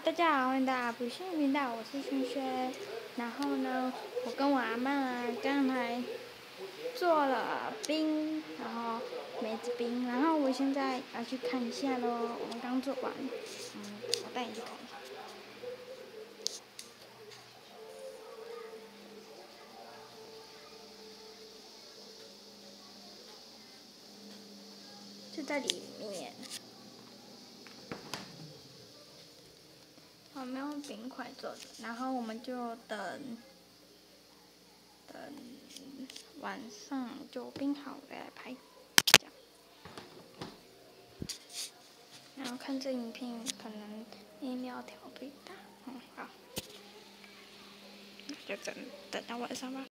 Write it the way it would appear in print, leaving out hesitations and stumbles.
大家好，欢迎大家不幸频道，我是萱萱。然后呢，我跟我阿嬷刚才做了冰，然后梅子冰，然后我现在要去看一下咯。我们刚做完，我带你去看一下。就在里面。我们用冰块做的，然后我们就等晚上就冰好再来拍，这样。然后看这影片可能音量调最大，好，那就等到晚上吧。